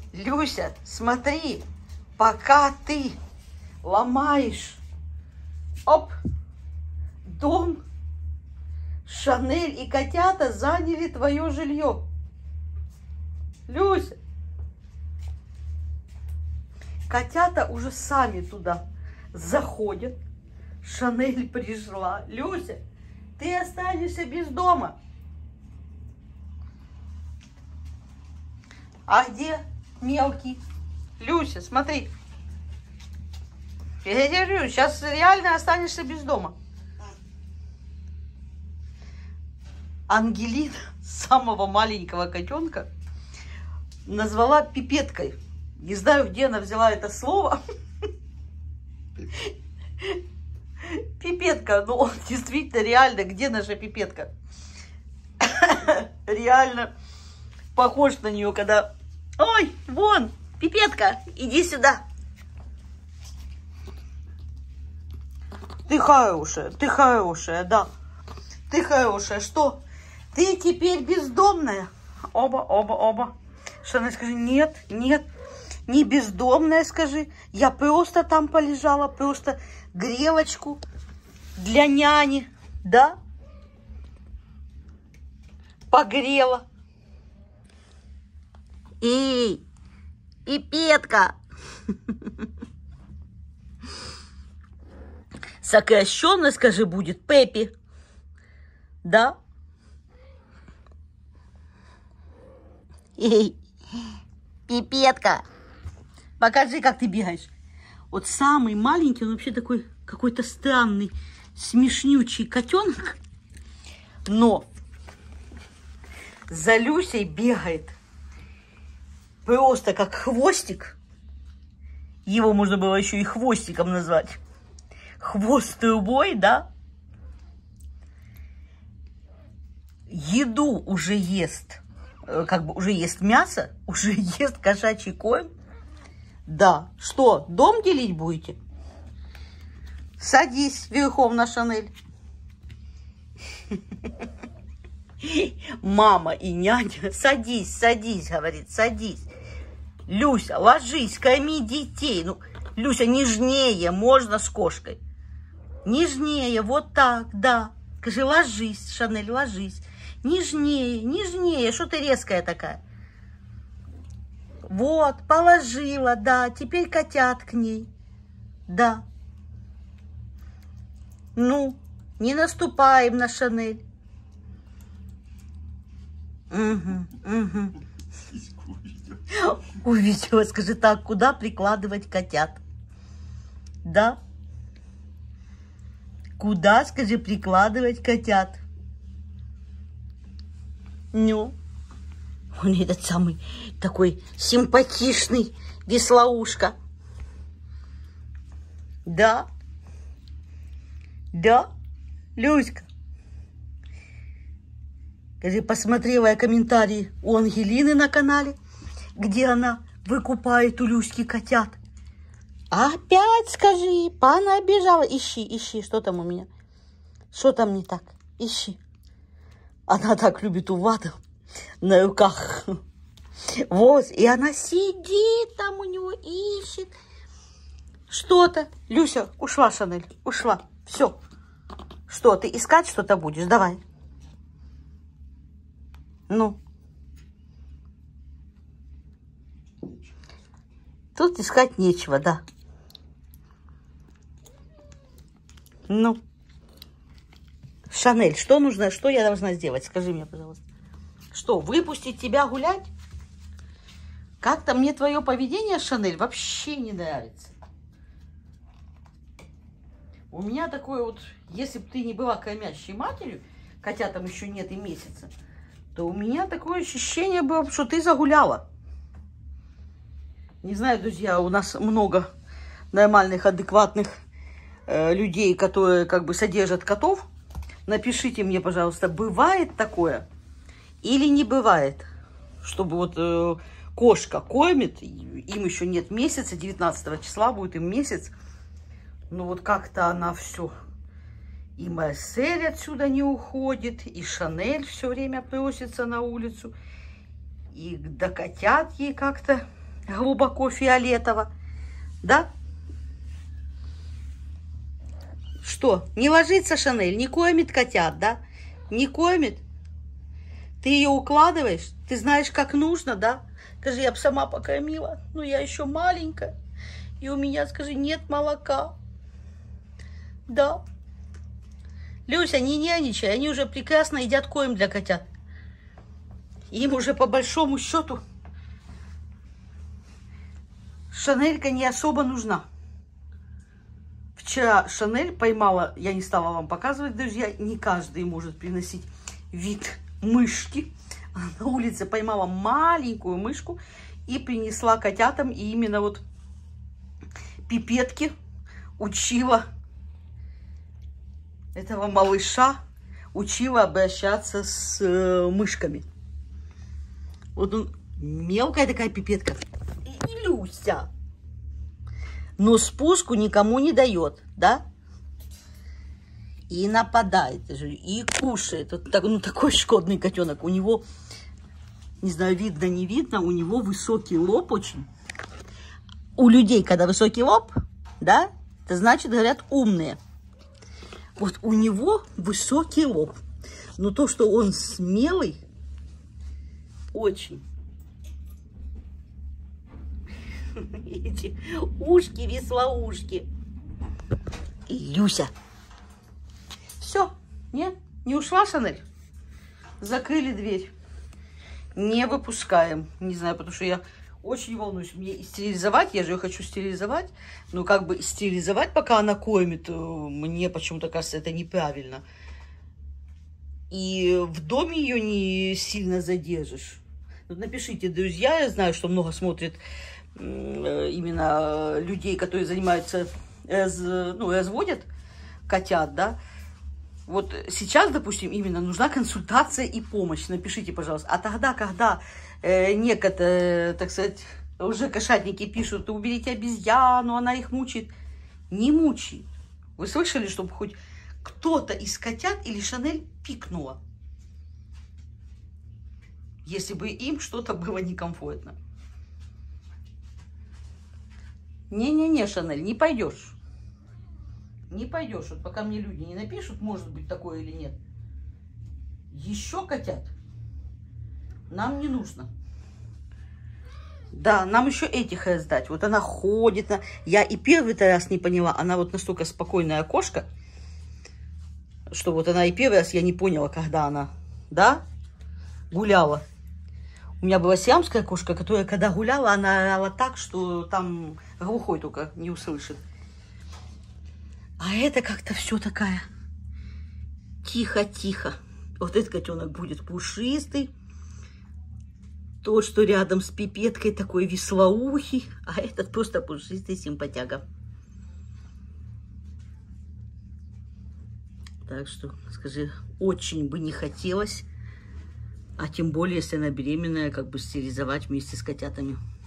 Люся, смотри, пока ты ломаешь, оп, дом, Шанель и котята заняли твое жилье. Люся, котята уже сами туда заходят. Шанель пришла. Люся, ты останешься без дома. А где мелкий? Люся, смотри. Я тебе говорю, сейчас реально останешься без дома. Ангелина самого маленького котенка назвала пипеткой. Не знаю, где она взяла это слово. Пипетка, ну действительно, реально, где наша пипетка? Реально похож на нее, когда... Ой, вон, пипетка, иди сюда. Ты хорошая, да. Ты хорошая, что? Ты теперь бездомная. Оба. Шанель, скажи, нет, не бездомная, скажи. Я просто там полежала, просто грелочку для няни, да? Погрела. И пипетка. Сокращенно, скажи, будет Пеппи. Да? Эй, пипетка. Покажи, как ты бегаешь. Вот самый маленький, он вообще такой какой-то странный, смешнючий котенок. Но за Люсей бегает просто как хвостик. Его можно было еще и хвостиком назвать. Хвост трубой, да? Еду уже ест, как бы уже ест мясо, уже ест кошачий корм. Да, что, дом делить будете? Садись верхом на Шанель. Мама и няня, садись, говорит, садись. Люся, ложись, корми детей. Ну, Люся, нежнее, можно с кошкой. Нежнее, вот так, да. Скажи, ложись, Шанель, ложись. Нежнее, что ты резкая такая? Вот, положила, да, теперь котят к ней. Да. Ну, не наступаем на Шанель. Угу. Увидела, скажи, так, куда прикладывать котят? Да? Куда, скажи, прикладывать котят? Ну, он этот самый такой симпатичный веслоушка. Да? Да? Люська? Скажи, посмотрела я комментарии у Ангелины на канале, где она выкупает у Люськи котят. Опять скажи, пана обижала. Ищи, что там у меня? Что там не так? Ищи. Она так любит уваду на руках. Вот, и она сидит там у него, ищет что-то. Люся, ушла, Шанель, ушла. Все. Что, ты искать что-то будешь? Давай. Ну. Тут искать нечего, да. Ну. Шанель, что нужно, что я должна сделать? Скажи мне, пожалуйста. Что, выпустить тебя гулять? Как-то мне твое поведение, Шанель, вообще не нравится. У меня такое вот, если бы ты не была кормящей матерью, котятам еще нет и месяца, то у меня такое ощущение было, что ты загуляла. Не знаю, друзья, у нас много нормальных, адекватных людей, которые как бы содержат котов. Напишите мне, пожалуйста, бывает такое или не бывает, чтобы вот кошка кормит, им еще нет месяца, 19 числа будет им месяц, но вот как-то она все, и Марсель отсюда не уходит, и Шанель все время просится на улицу, и до котят ей как-то глубоко фиолетово, да? Что, не ложится Шанель, не кормит котят, да? Не кормит? Ты ее укладываешь? Ты знаешь, как нужно, да? Скажи, я бы сама покормила, но я еще маленькая, и у меня, скажи, нет молока. Да. Люся, не няничай, они уже прекрасно едят корм для котят. Им уже по большому счету Шанелька не особо нужна. Вчера Шанель поймала, я не стала вам показывать, друзья, не каждый может приносить вид мышки. Она на улице поймала маленькую мышку и принесла котятам, и именно вот пипетки учила этого малыша, учила обращаться с мышками. Вот он, мелкая такая пипетка. И Люся. Но спуску никому не дает, да? И нападает, и кушает. Вот так, ну, такой шкодный котенок. У него, не знаю, видно, не видно, у него высокий лоб очень. У людей, когда высокий лоб, да, это значит, говорят, умные. Вот у него высокий лоб. Но то, что он смелый, очень. Эти ушки, веслоушки. И Люся. Все, нет, не ушла Шанель. Закрыли дверь. Не выпускаем. Не знаю, потому что я очень волнуюсь. Мне стерилизовать, я же ее хочу стерилизовать. Но как бы стерилизовать, пока она кормит, мне почему-то кажется, это неправильно. И в доме ее не сильно задержишь. Вот напишите, друзья, я знаю, что много смотрят именно людей, которые занимаются, разводят котят, да. Вот сейчас, допустим, именно нужна консультация и помощь. Напишите, пожалуйста. А тогда, когда некоторые, так сказать, уже кошатники пишут, уберите обезьяну, она их мучает. Не мучай. Вы слышали, чтобы хоть кто-то из котят или Шанель пикнула? Если бы им что-то было некомфортно. Не-не-не, Шанель, не пойдешь. Не пойдешь, вот пока мне люди не напишут, может быть такое или нет. Еще котят нам не нужно. Да, нам еще этих раздать. Вот она ходит. Я и первый-то раз не поняла. Она вот настолько спокойная кошка, что вот она и первый раз я не поняла, когда она, да, гуляла. У меня была сиамская кошка, которая, когда гуляла, она орала так, что там глухой только не услышит. А это как-то все такая тихо-тихо. Вот этот котенок будет пушистый. Тот, что рядом с пипеткой, такой веслоухий. А этот просто пушистый симпатяга. Так что, скажи, очень бы не хотелось. А тем более, если она беременная, как бы стерилизовать вместе с котятами.